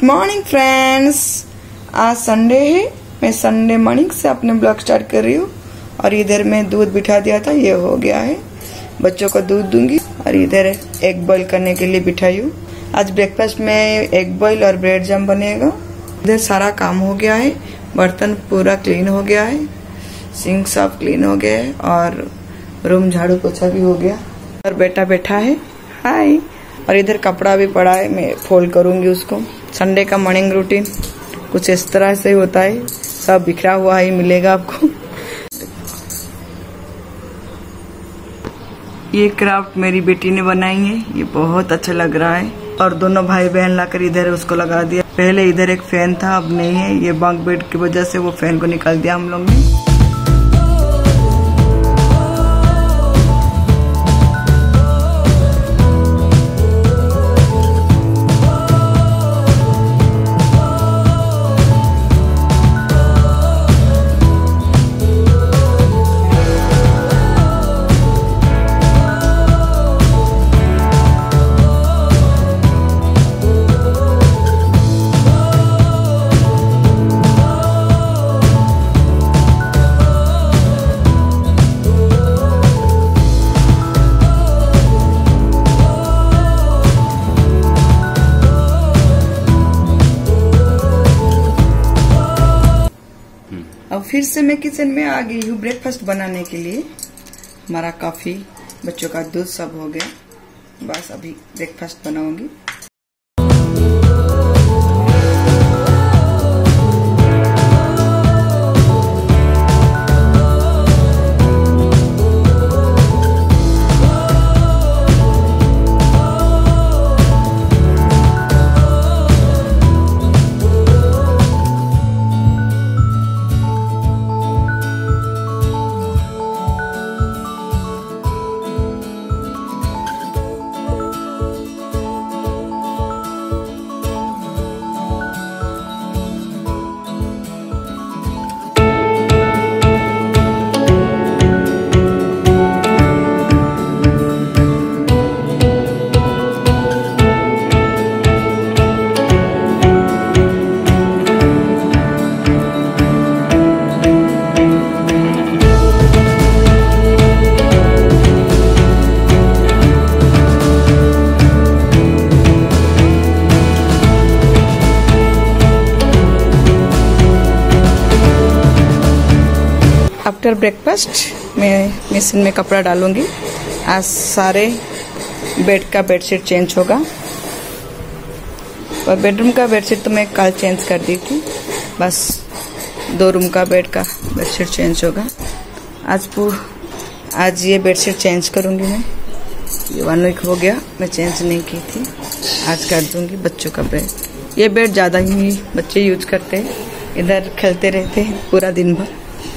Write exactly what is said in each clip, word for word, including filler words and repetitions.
Good morning friends, आज Sunday है। मैं संडे मॉर्निंग से अपने ब्लॉग स्टार्ट कर रही हूँ। और इधर मैं दूध बिठा दिया था, ये हो गया है। बच्चों को दूध दूंगी और इधर एग बॉईल करने के लिए बिठाई हूँ। आज ब्रेकफास्ट में एग बॉईल और ब्रेड जैम बनेगा। इधर सारा काम हो गया है, बर्तन पूरा क्लीन हो गया है, सिंक सब क्लीन हो गया है और रूम झाड़ू पोछा भी हो गया। और बेटा बैठा है, हाय। और इधर कपड़ा भी पड़ा है, मैं फोल्ड करूंगी उसको। संडे का मॉर्निंग रूटीन कुछ इस तरह से होता है, सब बिखरा हुआ ही मिलेगा आपको। ये क्राफ्ट मेरी बेटी ने बनाई है, ये बहुत अच्छा लग रहा है। और दोनों भाई बहन लाकर इधर उसको लगा दिया। पहले इधर एक फैन था, अब नहीं है। ये बंक बेड की वजह से वो फैन को निकाल दिया हम लोग ने। अब फिर से मैं किचन में आ गई हूँ ब्रेकफास्ट बनाने के लिए। हमारा कॉफी, बच्चों का दूध सब हो गया, बस अभी ब्रेकफास्ट बनाऊंगी। आफ्टर ब्रेकफास्ट मैं मशीन में कपड़ा डालूंगी। आज सारे बेड का बेडशीट चेंज होगा। और बेडरूम का बेडशीट तो मैं कल चेंज कर दी थी, बस दो रूम का बेड का बेडशीट चेंज होगा। आज पूर आज ये बेडशीट चेंज करूंगी मैं। ये वन वीक हो गया मैं चेंज नहीं की थी, आज कर दूंगी। बच्चों का बेड, ये बेड ज़्यादा ही बच्चे यूज करते हैं, इधर खेलते रहते हैं पूरा दिन भर।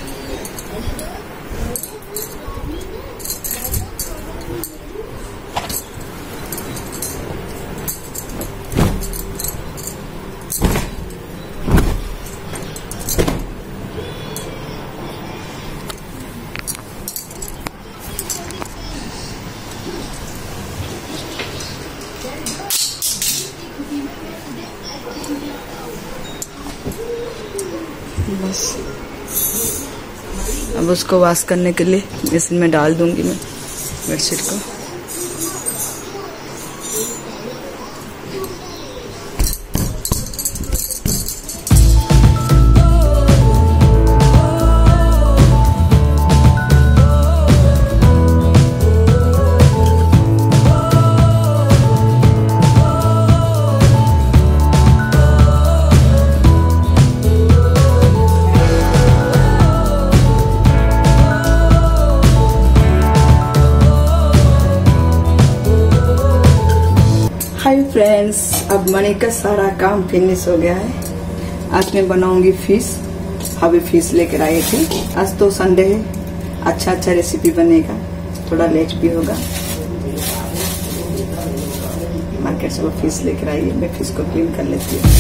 बस अब उसको वॉश करने के लिए मशीन में डाल दूंगी मैं बेडशीट को। हाय फ्रेंड्स, अब मॉर्निंग का सारा काम फिनिश हो गया है। आज मैं बनाऊंगी फिश। अभी फिश लेकर आई थी। आज तो संडे है, अच्छा अच्छा रेसिपी बनेगा, थोड़ा लेट भी होगा। मार्केट से वो फिश लेकर आई है, मैं फिश को क्लीन कर लेती हूँ।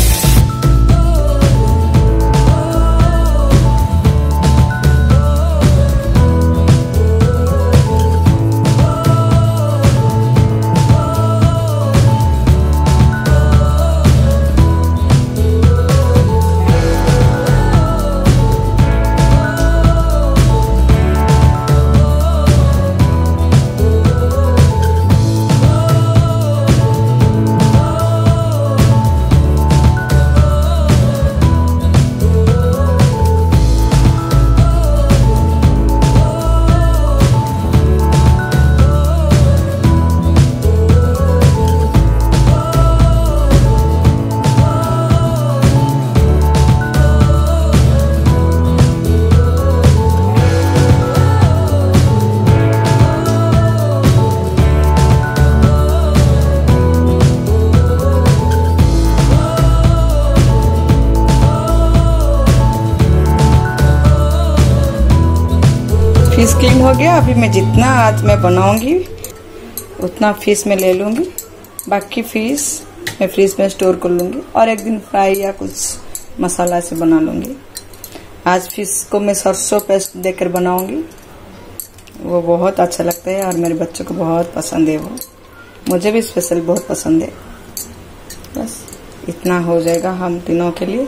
फिश क्लीन हो गया। अभी मैं जितना आज मैं बनाऊंगी उतना फिश में ले लूंगी, बाकी फिश मैं फ्रीज में स्टोर कर लूंगी और एक दिन फ्राई या कुछ मसाला से बना लूंगी। आज फिश को मैं सरसों पेस्ट देकर बनाऊंगी, वो बहुत अच्छा लगता है और मेरे बच्चों को बहुत पसंद है, वो मुझे भी स्पेशल बहुत पसंद है। बस इतना हो जाएगा हम तीनों के लिए।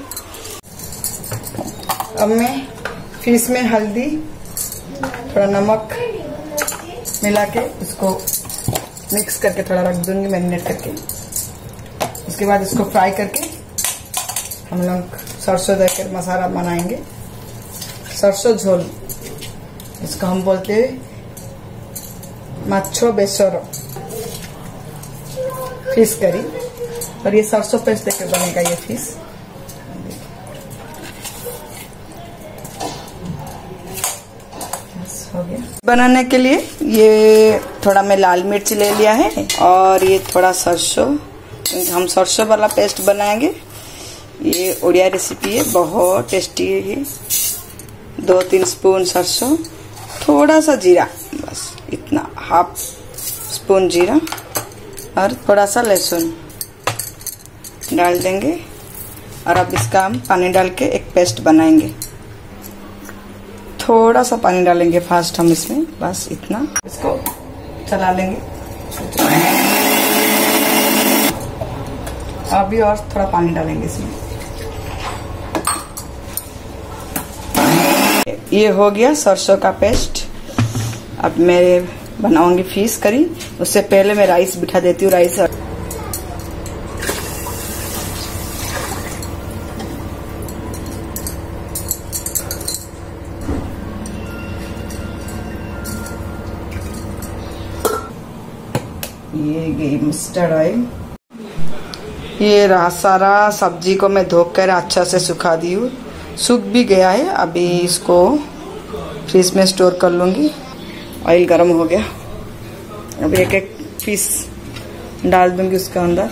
अब मैं फिश में हल्दी थोड़ा नमक मिला के उसको मिक्स करके थोड़ा रख दूंगी मैरिनेट करके। उसके बाद इसको फ्राई करके हम लोग सरसों देकर मसाला बनाएंगे, सरसों झोल इसको हम बोलते हैं, माछो बेसर फिश करी। और ये सरसों पेस्ट देकर बनेगा ये फिश। हो गया। बनाने के लिए ये थोड़ा मैं लाल मिर्च ले लिया है और ये थोड़ा सरसों, हम सरसों वाला पेस्ट बनाएंगे। ये उड़िया रेसिपी है, बहुत टेस्टी है ये। दो तीन स्पून सरसों, थोड़ा सा जीरा, बस इतना, हाफ स्पून जीरा और थोड़ा सा लहसुन डाल देंगे। और अब इसका हम पानी डाल के एक पेस्ट बनाएंगे। थोड़ा सा पानी डालेंगे फास्ट हम इसमें, बस इतना। इसको चला लेंगे। अभी और थोड़ा पानी डालेंगे इसमें। ये हो गया सरसों का पेस्ट। अब मैं बनाऊंगी फिश करी। उससे पहले मैं राइस बिठा देती हूँ। राइस ये गई मस्टर्ड ऑयल। ये रहा सारा सब्जी को मैं धोकर अच्छा से सुखा दी हूँ, सूख भी गया है। अभी इसको फ्रिज में स्टोर कर लूंगी। ऑयल गर्म हो गया। अब एक एक पीस डाल दूंगी उसके अंदर।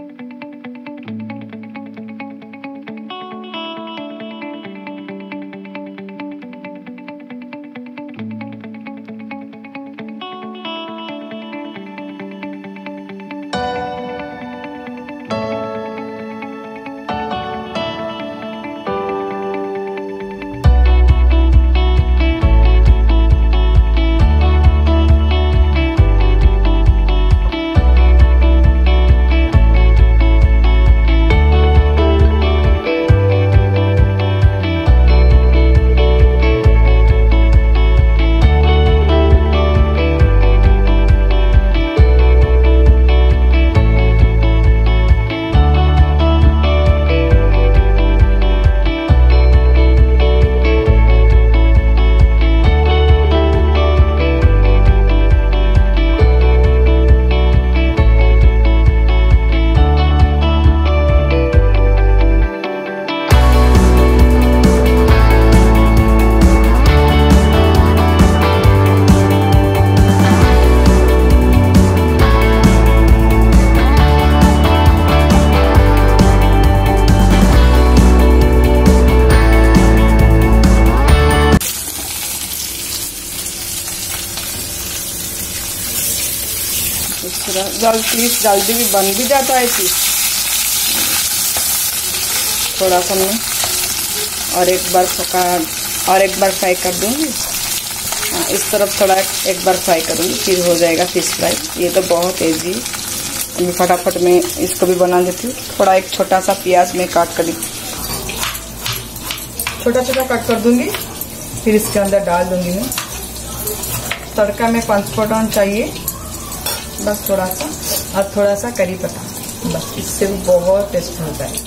जल्दी जल्दी भी बन भी जाता है चीज। थोड़ा सा मैं और एक बार पका और एक बार फ्राई कर दूंगी। हाँ, इस तरफ थोड़ा एक बार फ्राई करूंगी, फिर हो जाएगा फिश फ्राई। ये तो बहुत ईजी है। अभी फटाफट में इसको भी बना देती हूँ। थोड़ा एक छोटा सा प्याज में काट कर छोटा छोटा कट कर दूंगी, फिर इसके अंदर डाल दूंगी मैं। तड़का में पाँच फोटन चाहिए, बस थोड़ा सा, और थोड़ा सा करी पत्ता, बस इससे भी बहुत टेस्ट होता है।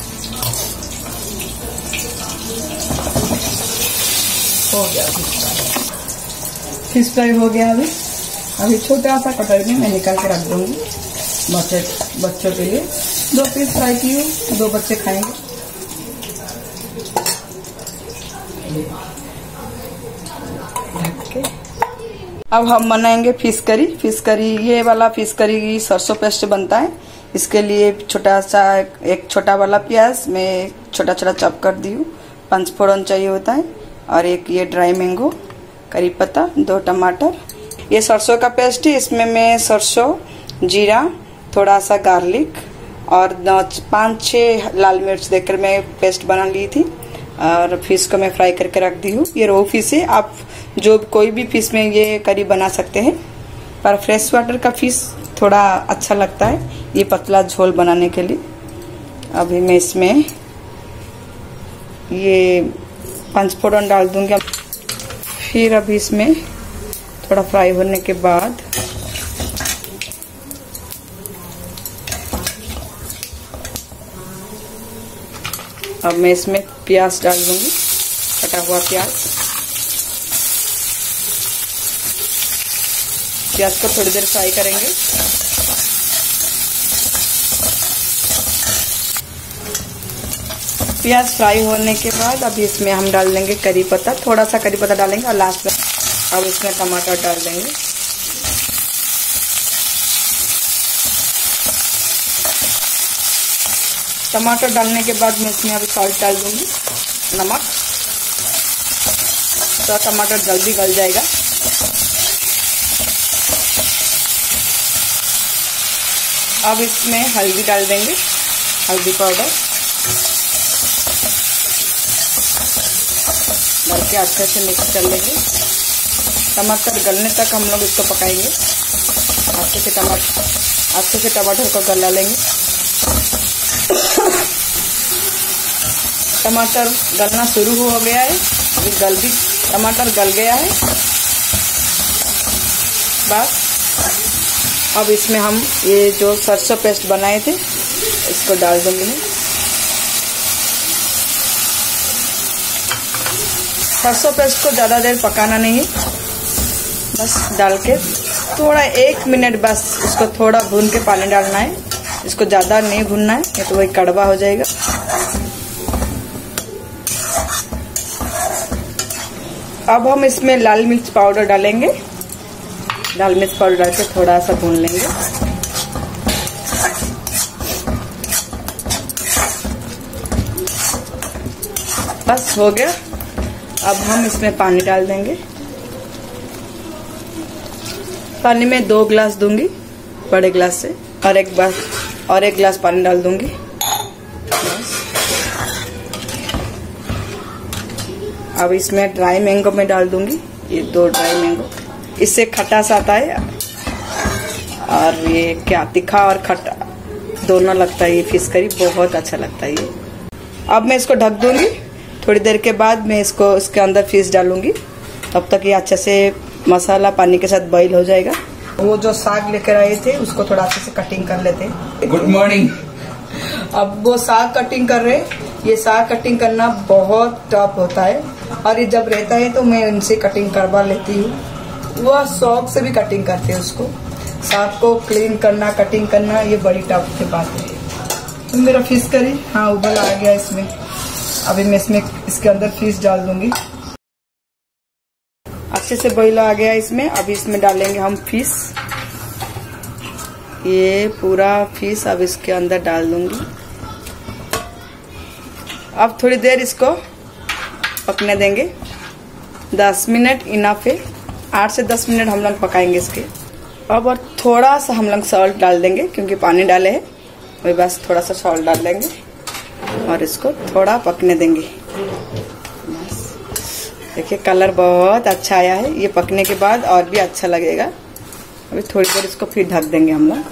हो गया फिश फ्राई हो गया। अभी अभी छोटा सा कटोरी में मैं निकाल के रख दूंगी बच्चे बच्चों के लिए। दो पीस फ्राई की हूँ, दो बच्चे खाएंगे। अब हम बनाएंगे फिश करी। फिश करी ये वाला फिश करी सरसों पेस्ट बनता है। इसके लिए छोटा सा एक छोटा वाला प्याज मैं छोटा छोटा चॉप कर दी हूँ। पंचफोड़न चाहिए होता है, और एक ये ड्राई मैंगो करी पत्ता, दो टमाटर। ये सरसों का पेस्ट है, इसमें मैं सरसों, जीरा, थोड़ा सा गार्लिक और पाँच छः लाल मिर्च देकर मैं पेस्ट बना ली थी। और फिश को मैं फ्राई करके रख दी हूँ। ये रो फिश है, आप जो कोई भी फिश में ये करी बना सकते हैं, पर फ्रेश वाटर का फिश थोड़ा अच्छा लगता है ये पतला झोल बनाने के लिए। अभी मैं इसमें ये पंचफोड़न डाल दूंगी। फिर अभी इसमें थोड़ा फ्राई होने के बाद अब मैं इसमें प्याज डाल दूंगी, कटा हुआ प्याज। प्याज को थोड़ी देर फ्राई करेंगे। प्याज फ्राई होने के बाद अभी इसमें हम डाल देंगे करी पत्ता, थोड़ा सा करी पत्ता डालेंगे और लास्ट में अब इसमें टमाटर डाल देंगे। टमाटर डालने के बाद मैं इसमें अभी सॉल्ट डाल दूंगी, नमक, तो टमाटर जल्दी गल जाएगा। अब इसमें हल्दी डाल देंगे, हल्दी पाउडर डाल के अच्छे से मिक्स कर लेंगे। टमाटर गलने तक हम लोग इसको पकाएंगे। अच्छे से टमाटर अच्छे से टमाटर को गला लेंगे। टमाटर गलना शुरू हो गया है, अभी गल भी टमाटर गल गया है। बस अब इसमें हम ये जो सरसों पेस्ट बनाए थे इसको डाल दूंगी मैं। सरसों पेस्ट को ज़्यादा देर पकाना नहीं है, बस डाल के थोड़ा एक मिनट बस उसको थोड़ा भून के पानी डालना है। इसको ज़्यादा नहीं भूनना है, नहीं तो वही कड़वा हो जाएगा। अब हम इसमें लाल मिर्च पाउडर डालेंगे। लाल मिर्च पाउडर डाल के थोड़ा सा भून लेंगे। बस हो गया। अब हम इसमें पानी डाल देंगे। पानी में दो गिलास दूंगी बड़े गिलास से, और एक बार और एक गिलास पानी डाल दूंगी। अब इसमें ड्राई मैंगो में डाल दूंगी, ये दो ड्राई मैंगो, इससे खटास आता है और ये क्या तीखा और खट्टा दोनों लगता है। ये फिश करी बहुत अच्छा लगता है ये। अब मैं इसको ढक दूंगी। थोड़ी देर के बाद मैं इसको इसके अंदर फिश डालूंगी। तब तक ये अच्छे से मसाला पानी के साथ बॉईल हो जाएगा। वो जो साग लेकर आए थे उसको थोड़ा अच्छे से कटिंग कर लेते हैं। Good morning. अब वो साग कटिंग कर रहे हैं। ये साग कटिंग करना बहुत टफ होता है, और ये जब रहता है तो मैं इनसे कटिंग करवा लेती हूँ। वो शौक से भी कटिंग करते हैं उसको। साग को क्लीन करना, कटिंग करना, ये बड़ी टफ की बात है। तो मेरा फिश करी हाँ उबल आ गया इसमें। अभी मैं इसमें इसके अंदर फिश डाल दूंगी। अच्छे से बॉईल आ गया इसमें। अभी इसमें डालेंगे हम फिश। ये पूरा फिश अब इसके अंदर डाल दूंगी। अब थोड़ी देर इसको पकने देंगे। दस मिनट इनफ है। आठ से दस मिनट हम लोग पकाएंगे इसके। अब और थोड़ा सा हम लोग सॉल्ट डाल देंगे, क्योंकि पानी डाले हैं, वही बस थोड़ा सा सॉल्ट डाल देंगे और इसको थोड़ा पकने देंगे। बस देखिए कलर बहुत अच्छा आया है। ये पकने के बाद और भी अच्छा लगेगा। अभी थोड़ी देर इसको फिर ढक देंगे हम लोग।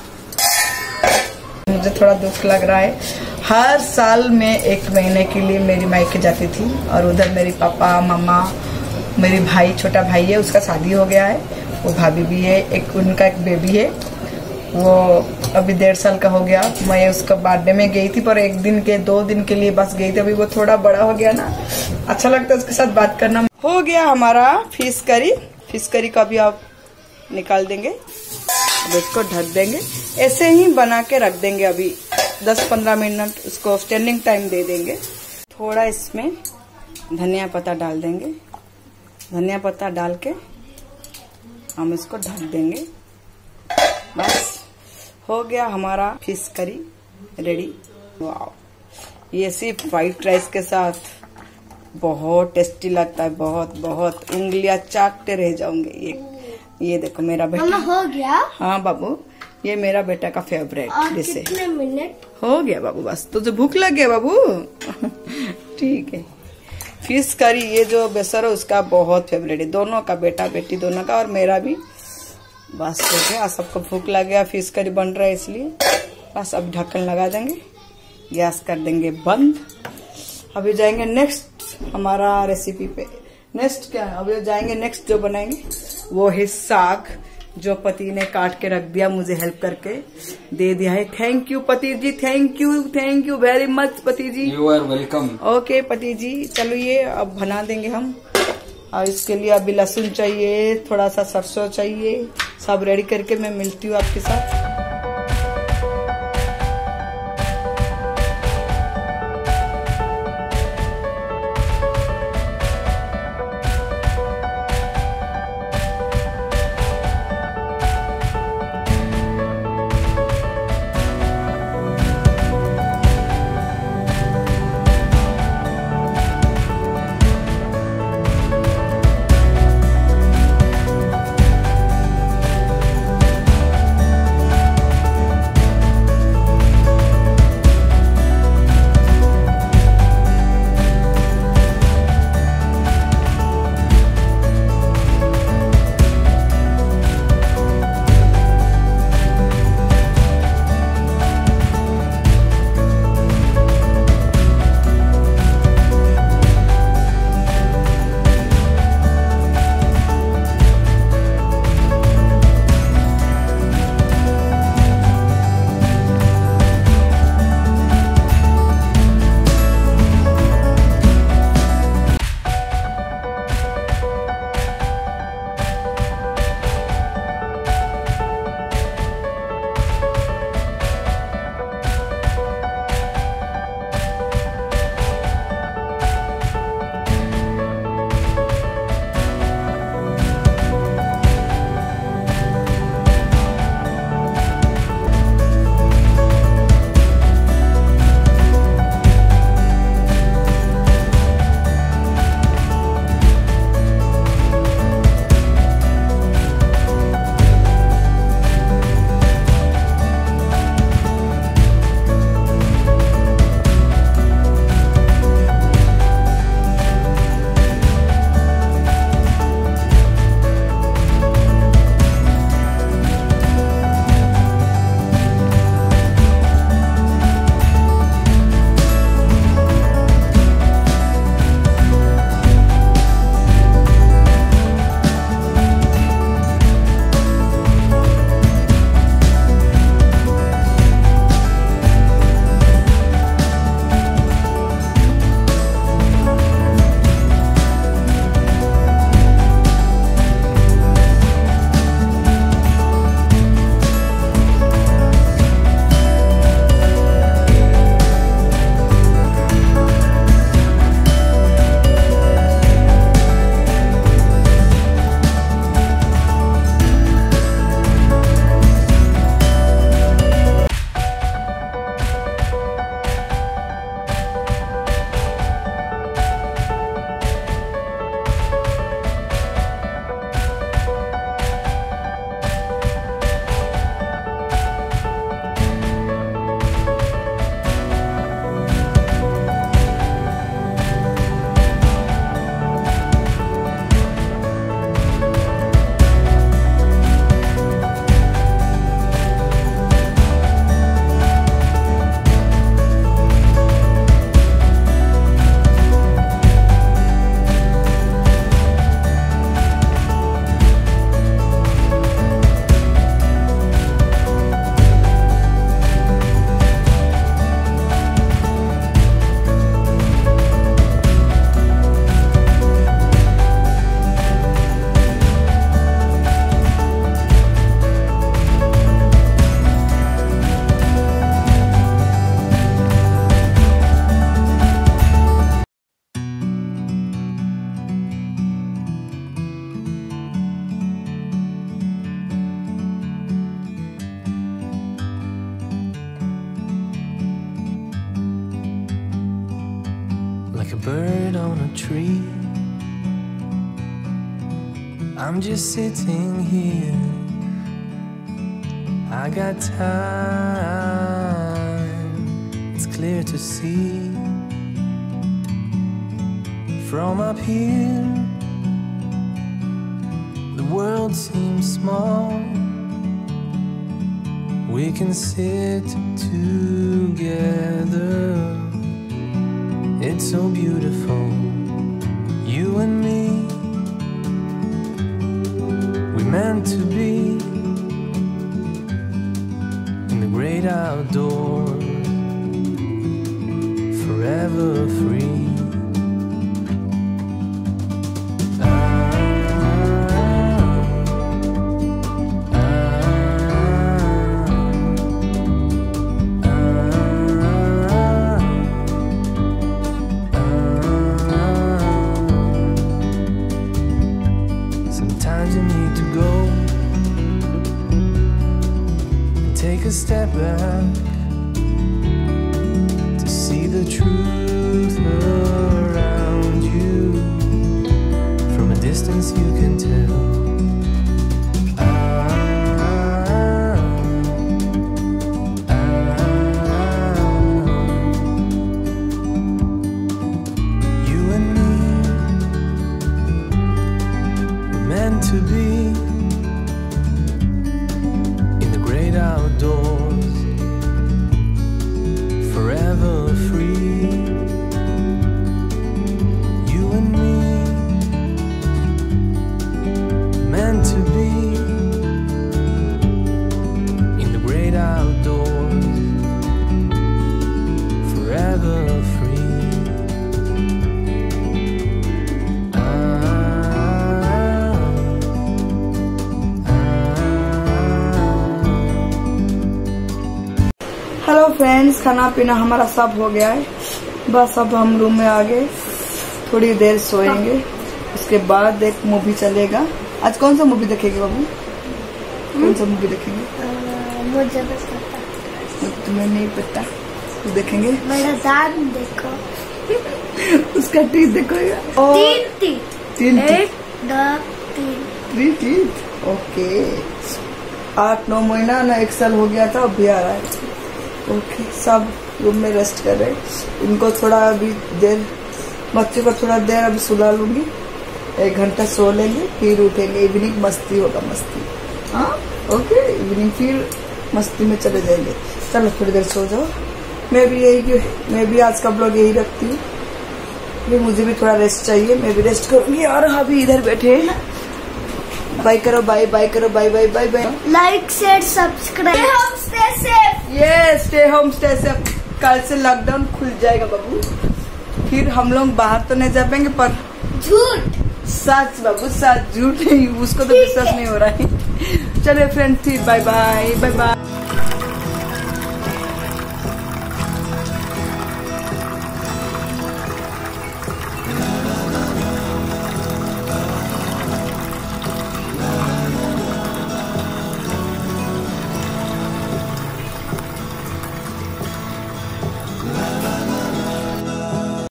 मुझे थोड़ा दुख लग रहा है। हर साल मैं एक महीने के लिए मेरी मायके जाती थी, और उधर मेरी पापा मम्मा, मेरी भाई, छोटा भाई है, उसका शादी हो गया है। वो भाभी भी है, एक उनका एक बेबी है, वो अभी डेढ़ साल का हो गया। मैं उसका बर्थडे में गई थी, पर एक दिन के दो दिन के लिए बस गई थी। अभी वो थोड़ा बड़ा हो गया ना, अच्छा लगता है उसके साथ बात करना। हो गया हमारा फिश करी। फिश करी को अभी आप निकाल देंगे। अब इसको ढक देंगे। ऐसे ही बना के रख देंगे। अभी दस पंद्रह मिनट उसको स्टैंडिंग टाइम दे देंगे। थोड़ा इसमें धनिया पत्ता डाल देंगे। धनिया पत्ता डाल के हम इसको ढक देंगे। बस हो गया हमारा फिश करी रेडी। वाह, ये सिर्फ व्हाइट राइस के साथ बहुत टेस्टी लगता है, बहुत बहुत उंगलियां चाटते रह जाओगे। ये ये देखो मेरा बेटा हो गया। हाँ बाबू, ये मेरा बेटा का फेवरेट डिश है। कितने मिनट हो गया बाबू, बस तुझे भूख लग गया बाबू। ठीक है। फिश करी ये जो बेसर है उसका बहुत फेवरेट है, दोनों का, बेटा बेटी दोनों का और मेरा भी। बस हो गया, सबको भूख लग गया, फिश करी बन रहा है इसलिए बस अब ढक्कन लगा देंगे, गैस कर देंगे बंद। अभी जाएंगे नेक्स्ट हमारा रेसिपी पे। नेक्स्ट क्या, अभी जाएंगे नेक्स्ट जो बनाएंगे वो है साग, जो पति ने काट के रख दिया, मुझे हेल्प करके दे दिया है। थैंक यू पति जी, thank you thank you very much पति जी। You are welcome. ओके पति जी, चलो ये अब बना देंगे हम। और इसके लिए अभी लहसुन चाहिए, थोड़ा सा सरसों चाहिए, सब रेडी करके मैं मिलती हूँ आपके साथ। like a bird on a tree. I'm just sitting here, I got time, it's clear to see. From up here, the world seems small. We can sit together, it's so beautiful, you and me. We meant to be in the great outdoors, forever free. Sometimes you need to go and take a step back to see the truth around you. From a distance you can tell. To be in the great outdoors, forever free. You and me, meant to be in the great outdoors, forever free. Hello friends, खाना पीना हमारा सब हो गया है। बस अब हम रूम में आ गए, थोड़ी देर सोएंगे, उसके बाद एक मूवी चलेगा। आज कौन सा मूवी देखेंगे बाबू? कौन सा मूवी देखेंगे? मुझे बस पता, तुम्हें नहीं पता, तो देखेंगे। मेरा दांत देखो। उसका टीथ देखो। तीन टीथ, तीन एक दो तीन थ्री टीथ। ओके, आठ नौ महीना ना एक साल हो गया था, अब भी आ रहा है। ओके, सब रूम में रेस्ट कर रहे हैं। इनको थोड़ा अभी देर, बच्चे को थोड़ा देर अभी सुला लूंगी, एक घंटा सो लेंगे, फिर उठेंगे। इवनिंग मस्ती होगा, मस्ती। हाँ ओके, इवनिंग फिर मस्ती में चले जाएंगे। चलो थोड़ी देर सो जाओ। मैं भी यही मैं भी आज का ब्लॉग यही रखती हूँ, मुझे भी थोड़ा रेस्ट चाहिए, मैं भी रेस्ट करूंगी। और अभी इधर बैठे हैं, बाय करो, बाय बाय करो, bye bye bye bye. Like share subscribe. Home stay safe. ये स्टे होम स्टे सेफ। कल से लॉकडाउन खुल जाएगा बाबू, फिर हम लोग बाहर तो नहीं जा पाएंगे, पर झूठ सच बाबू, सच झूठ नहीं, उसको तो विश्वास नहीं हो रहा है। चलिए friends, bye bye bye bye.